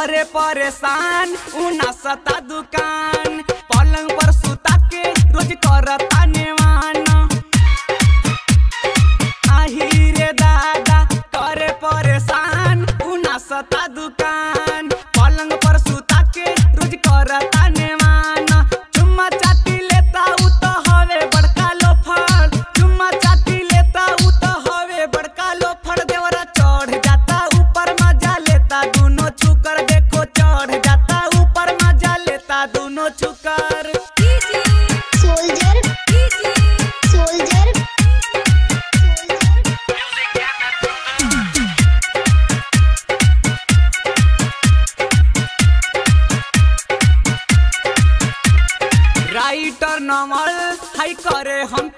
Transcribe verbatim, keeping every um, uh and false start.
करे परेशान उना सता दुकान पलंग पर सुता के रोज करता नेवान आही रे दादा करे परेशान उना सता दुकान पलंग पर सुता के रोज करता नेवान चुम्मा चाटी लेता उ तो हवे बड़का लोफर चुम्मा चाटी लेता उ तो हवे बड़का लोफर देवरा चढ़ जाता ऊपर मजा लेता दोनों छुकर देखो चढ़ जाता ऊपर मजा लेता दोनों छुकर सोल्जर सोल्जर राइटर नमल हाई करे हम